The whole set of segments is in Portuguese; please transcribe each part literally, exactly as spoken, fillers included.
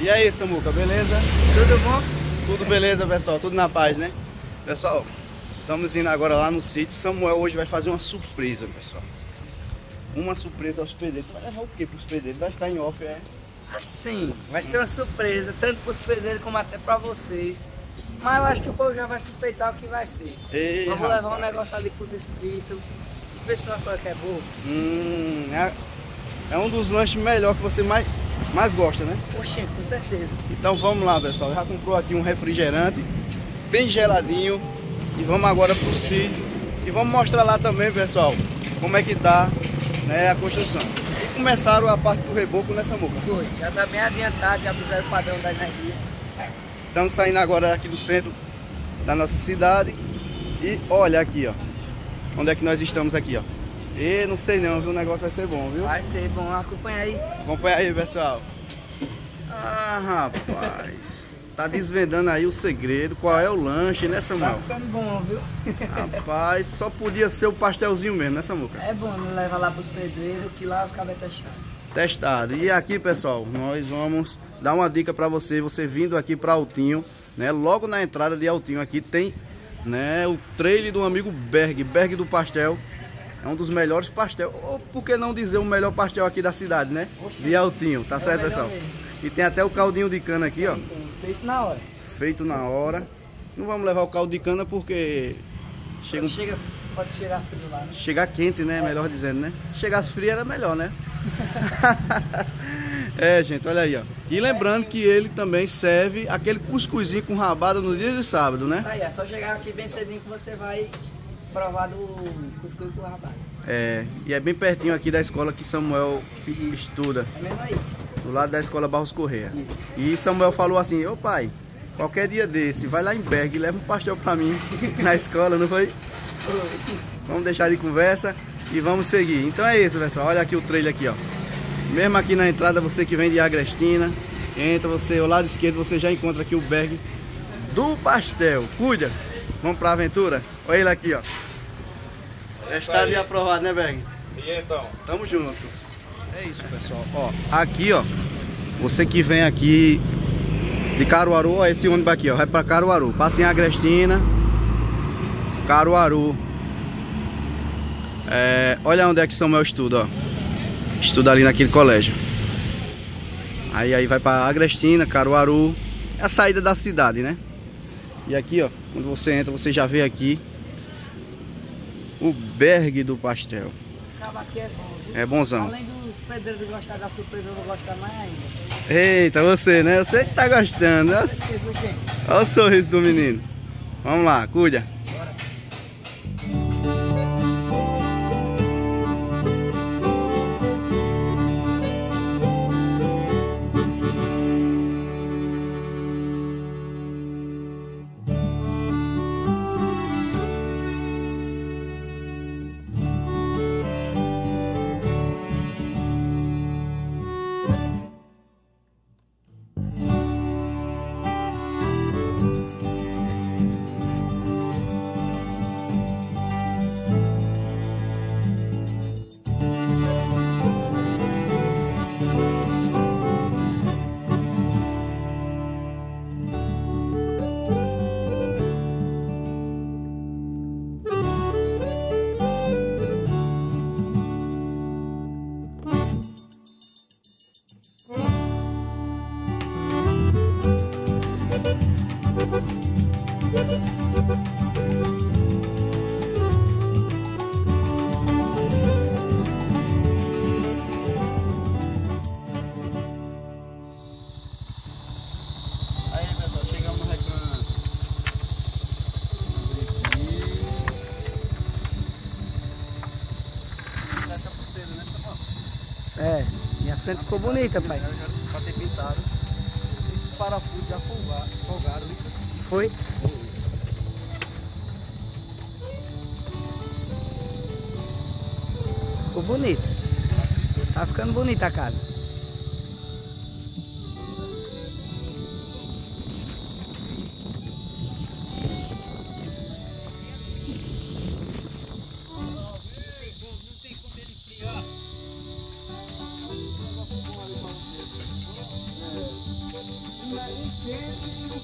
E aí, Samuca, beleza? Tudo bom? Tudo beleza, pessoal? Tudo na paz, né? Pessoal, estamos indo agora lá no sítio. Samuel hoje vai fazer uma surpresa, pessoal. Uma surpresa aos pedreiros. Vai levar o que para os pedreiros? Vai ficar em off, é? Assim, vai ser uma surpresa, tanto para os pedreiros como até para vocês. Mas eu acho que o povo já vai suspeitar o que vai ser. Ei, Vamos rapaz. levar um negócio ali para os inscritos. Ver se uma coisa que é boa. Hum, é, é um dos lanches melhores que você mais, mais gosta, né? Poxa, com certeza. Então vamos lá, pessoal. Já comprou aqui um refrigerante bem geladinho. E vamos agora pro sítio. E vamos mostrar lá também, pessoal, como é que tá, né, a construção. E começaram a parte do reboco nessa muca. Foi, já tá bem adiantado, já fizeram o padrão da energia. Estamos saindo agora aqui do centro da nossa cidade. E olha aqui, ó. Onde é que nós estamos aqui, ó. E não sei não, viu? O negócio vai ser bom, viu? Vai ser bom, acompanha aí. Acompanha aí, pessoal. Ah, rapaz. Tá desvendando aí o segredo. Qual é o lanche, né, Samuel? Tá ficando bom, viu? Rapaz, só podia ser o pastelzinho mesmo, né, Samuca? É bom, né? Leva lá pros pedreiros, que lá os cabos testaram. Testado. E aqui, pessoal, nós vamos dar uma dica para você, você vindo aqui para Altinho, né? Logo na entrada de Altinho aqui tem, né, o trailer do amigo Berg, Berg do Pastel. É um dos melhores pastel, ou por que não dizer o melhor pastel aqui da cidade, né? Oxe, de Altinho, tá é certo, pessoal? mesmo. E tem até o caldinho de cana aqui, ó. Feito na hora. Feito na hora. Não vamos levar o caldo de cana porque chega, Pode, chega, pode chegar frio lá, né? chegar quente, né? Melhor dizendo, né? Chegasse frio era melhor, né? É, gente, olha aí, ó. E lembrando que ele também serve aquele cuscuzinho com rabada no dia de sábado, né? Isso aí, é só chegar aqui bem cedinho que você vai provar do cuscuz com rabada. É, e é bem pertinho aqui da escola que Samuel estuda, É mesmo aí. do lado da escola Barros Correia. Isso. E Samuel falou assim: ô pai, qualquer dia desse, vai lá em Berg e leva um pastel pra mim na escola, não foi? Oi. Vamos deixar de conversa e vamos seguir. Então é isso, pessoal. Olha aqui o trailer aqui, ó. Mesmo aqui na entrada, você que vem de Agrestina, entra você, ao lado esquerdo, você já encontra aqui o Berg do Pastel. Cuida! Vamos pra aventura? Olha ele aqui, ó. Testado e aprovado, né, Berg? E então? Tamo juntos. É isso, pessoal. Ó, aqui, ó. Você que vem aqui de Caruaru, ó, esse ônibus aqui, ó, vai pra Caruaru. Passa em Agrestina, Caruaru. É, olha onde é que Samuel estuda, ó. Estuda ali naquele colégio. Aí, aí vai pra Agrestina, Caruaru. É a saída da cidade, né? E aqui, ó, quando você entra, você já vê aqui o Berg do Pastel. Acaba aqui é bom, viu? É bonzão. Além dos pedreiros gostar da surpresa, eu vou gostar mais ainda. Eita, você, né? Você que tá gostando. Olha, Isso, gente. olha o sorriso do menino. Vamos lá, cuida. Bora. Aí, pessoal, chegamos no recanto. Essa puteira, né, pessoal? É, minha frente ficou bonita, pai. Pra ter pintado. Esses parafusos já folgaram, folgaram ali. Foi? Ficou bonita. Tá ficando bonita a casa.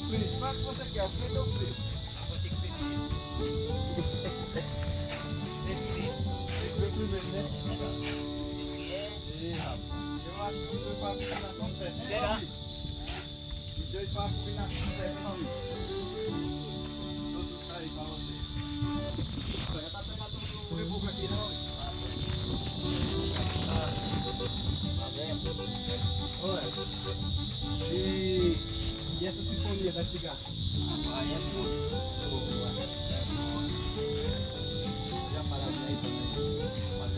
frito. Qual que você quer? O frito ou o frito? Ah, vou ter que preferir. Preferir. Tem que ver primeiro, né? É melhor. O que é? Ih, rapaz. Eu acho que os dois fazem a combinação certa, né, Será? amigo? Os dois fazem a combinação certa, né, amigo? Tudo tá aí pra você. Só já tá pegando o reboco aqui, né, amigo? Tá vendo? Olha. E, e essa sinfonia da cigarra? Aí é tudo. Já pararam aí também?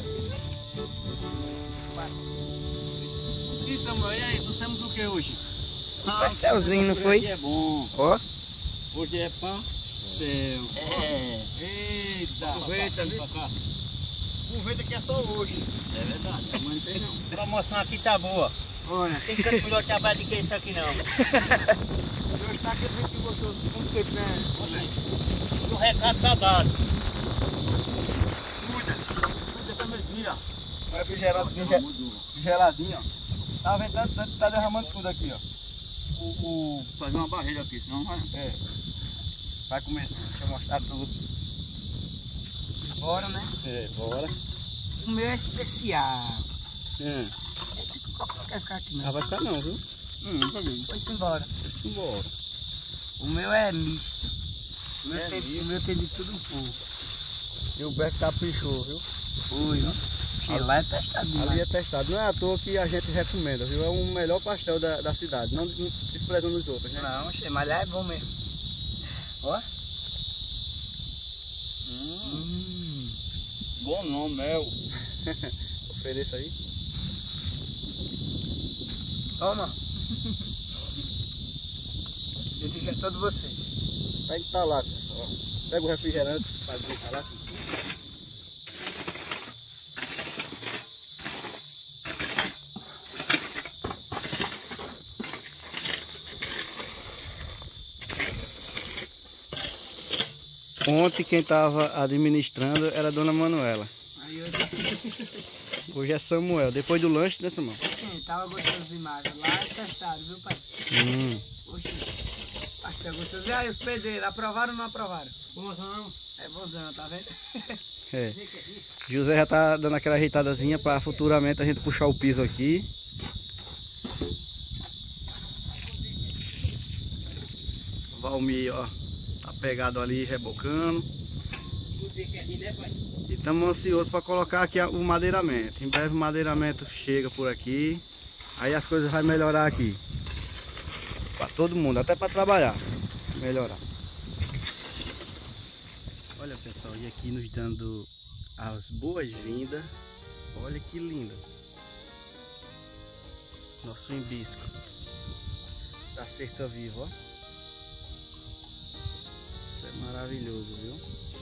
Sim, Samuel, e aí? Trouxemos o que hoje? Um pastelzinho, não foi? Hoje é bom. Ó. Hoje é pastel. É. Eita. Aproveita, viu? Aproveita que é só hoje. É verdade. Amanhã não tem não. A promoção aqui tá boa. Olha. Tem canto melhor trabalho do que isso aqui não. E hoje tá aquele vento gostoso, como sempre, né? O recado tá dado. Cuida. Cuida pra meus dias. Vai refrigeradozinho, ge- geladinho, ó. Tá ventando, tá, tá derramando tudo aqui, ó. O, o... Fazer uma barreira aqui, senão vai. É. Vai começar, deixa eu mostrar tudo. Bora, né? É, bora. O meu é especial. É. Não quer ficar aqui Ah, não. vai ficar não, viu? Hum, tá vendo? Foi-se embora. Vai-se embora. O meu é misto. O meu, É tem, misto. o meu tem de tudo um pouco. E o Beck caprichou, viu? Foi, ó. Porque lá é testado demais. Ali é testado. Não é à toa que a gente recomenda, viu? É o melhor pastel da, da cidade, não não desprezando os outros, né? Não, che- mas lá é bom mesmo. Ó. Hum, Hum. bom não, mel. Ofereça aí. Toma. Desejo a todos vocês. Tá entalado, pessoal. Pega o refrigerante, faz o entalar assim. Ontem quem estava administrando era a dona Manuela. Aí hoje, Hoje é Samuel. Depois do lanche, né, Samuel? sim, tava gostoso demais. Lá é testado, viu, pai? Hum. Oxi, pastel gostoso. E aí, os pedreiros, aprovaram ou não aprovaram? Bonzão. É bonzão, tá vendo? É. José já tá dando aquela ajeitadazinha para futuramente a gente puxar o piso aqui. Valmir, ó, tá pegado ali, rebocando. E estamos ansiosos para colocar aqui o madeiramento. Em breve o madeiramento chega por aqui. Aí as coisas vão melhorar aqui. Para todo mundo, até para trabalhar. Melhorar. Olha, pessoal, e aqui nos dando as boas-vindas. Olha que lindo. Nosso embisco da cerca viva, ó. Isso é maravilhoso, viu?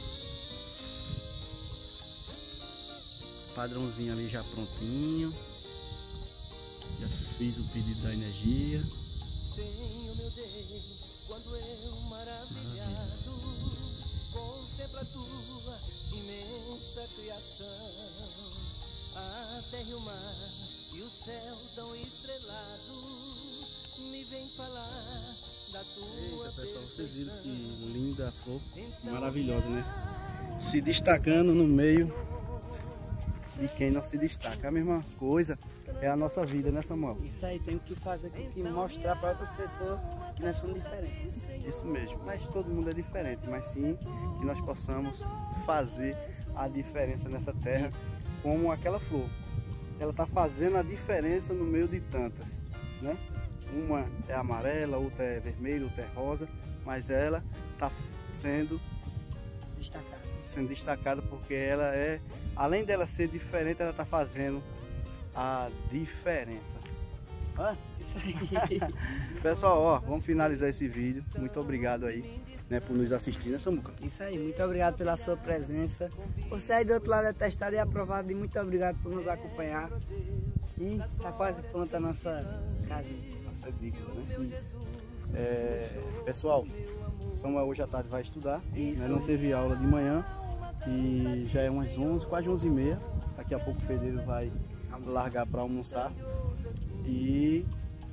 Padrãozinho ali já prontinho. Já fiz o pedido da energia. Senhor meu Deus, quando eu maravilhado contemplo a tua imensa criação, a terra e o mar e o céu tão estrelado, me vem falar da tua. Eita, pessoal, vocês viram que linda a flor, maravilhosa, né? Se destacando no meio de quem não se destaca. A mesma coisa é a nossa vida, né, Samuel? Isso aí, tem que fazer com que mostrar para outras pessoas que nós somos diferentes. Isso mesmo, mas todo mundo é diferente, mas sim que nós possamos fazer a diferença nessa terra como aquela flor. Ela está fazendo a diferença no meio de tantas, né? Uma é amarela, outra é vermelha, outra é rosa, mas ela está sendo Destacado. sendo destacada porque ela é, além dela ser diferente, ela está fazendo a diferença. Hã? Isso aí. Pessoal, ó, vamos finalizar esse vídeo. Muito obrigado aí, né, por nos assistir, né, Samuca? Isso aí, muito obrigado pela sua presença. Você aí do outro lado é testado e aprovado. E muito obrigado por nos acompanhar. E tá quase pronta a nossa casinha. Nossa dica, né? É, pessoal, Samuel hoje à tarde vai estudar. Isso. Né? Não teve aula de manhã e já é umas onze, quase onze e meia. Daqui a pouco o pedreiro vai largar para almoçar. E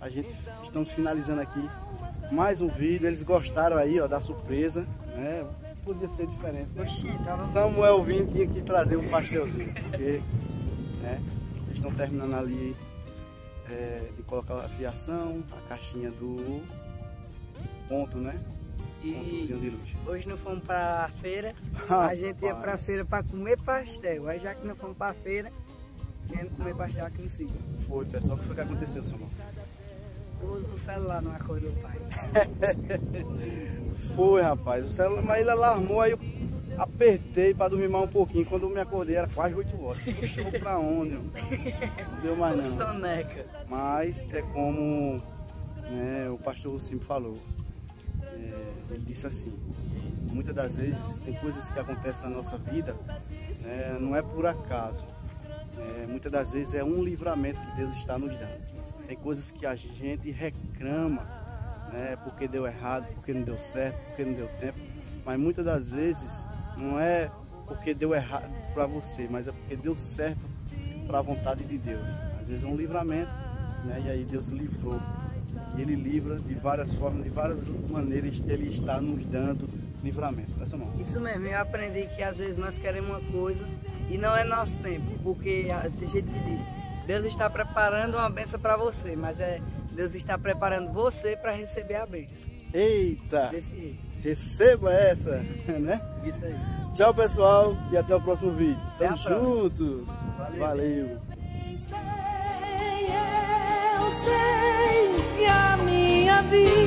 a gente estamos finalizando aqui mais um vídeo. Eles gostaram aí, ó, da surpresa, né? Podia ser diferente. Oxi, tava... Samuel Vinho tinha que trazer um pastelzinho, porque, né, eles estão terminando ali é, de colocar a fiação, a caixinha do ponto, né? Pontozinho de luz. Hoje não fomos para a feira, a gente ia para a feira para comer pastel. Aí já que não fomos para a feira, viemos comer pastel aqui no sítio. Foi, pessoal, o que foi que aconteceu, Samuel? O, o celular não acordou o pai. Foi, rapaz, o celular, mas ele alarmou, aí eu apertei para dormir mais um pouquinho. Quando eu me acordei era quase oito horas. Puxou pra onde? Não deu mais não. Soneca. Mas é como, né, o pastor Rucim falou. É, ele disse assim: muitas das vezes tem coisas que acontecem na nossa vida, né, não é por acaso. É, muitas das vezes é um livramento que Deus está nos dando. Tem coisas que a gente reclama, né, porque deu errado, porque não deu certo, porque não deu tempo. Mas muitas das vezes não é porque deu errado para você, mas é porque deu certo para a vontade de Deus. Às vezes é um livramento, né, e aí Deus livrou. E Ele livra de várias formas, de várias maneiras. Ele está nos dando livramento. Tá, Samuel? Isso mesmo, eu aprendi que às vezes nós queremos uma coisa e não é nosso tempo, porque tem gente que diz: Deus está preparando uma bênção para você, mas é Deus está preparando você para receber a bênção. Eita! Desse jeito. Receba essa, né? Isso aí. Tchau, pessoal, e até o próximo vídeo. Até Tamo a próxima. juntos. Valeu. Valeu. Eu sei que a minha vida